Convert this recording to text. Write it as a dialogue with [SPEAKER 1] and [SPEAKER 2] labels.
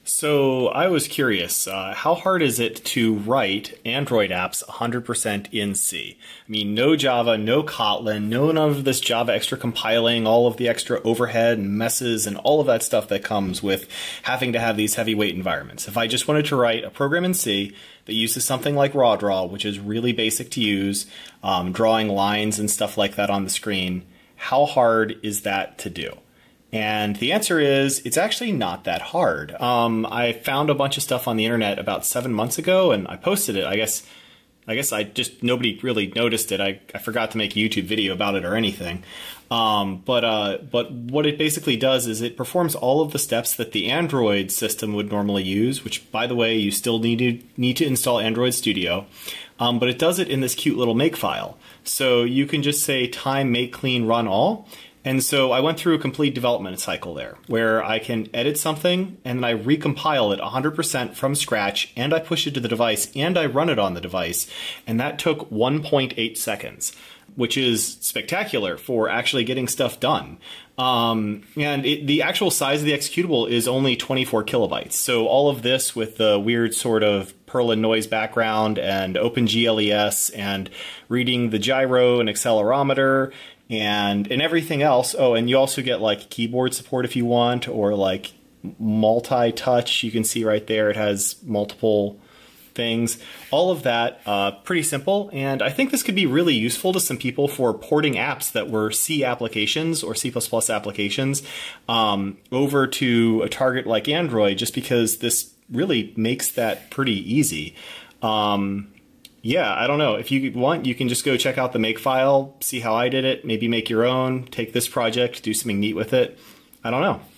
[SPEAKER 1] So I was curious, how hard is it to write Android apps 100% in C? I mean, no Java, no Kotlin, no none of this Java extra compiling, all of the extra overhead and messes and all of that stuff that comes with having to have these heavyweight environments. If I just wanted to write a program in C that uses something like RawDraw, which is really basic to use, drawing lines and stuff like that on the screen, how hard is that to do? And the answer is, it's actually not that hard. I found a bunch of stuff on the internet about 7 months ago, and I posted it. I guess nobody really noticed it. I forgot to make a YouTube video about it or anything. But what it basically does is it performs all of the steps that the Android system would normally use, which, by the way, you still need to install Android Studio. But it does it in this cute little makefile. So you can just say time make clean run all. And so I went through a complete development cycle there, where I can edit something and then I recompile it 100% from scratch, and I push it to the device and I run it on the device. And that took 1.8 seconds, which is spectacular for actually getting stuff done. The actual size of the executable is only 24 kilobytes. So all of this with the weird sort of Perlin noise background and OpenGLES and reading the gyro and accelerometer and everything else. Oh, and you also get like keyboard support if you want, or like multi-touch. You can see right there it has multiple things. All of that, pretty simple. And I think this could be really useful to some people for porting apps that were C applications or C++ applications over to a target like Android, just because this really makes that pretty easy. Yeah, I don't know. If you want, you can just go check out the Makefile, see how I did it, maybe make your own, take this project, do something neat with it. I don't know.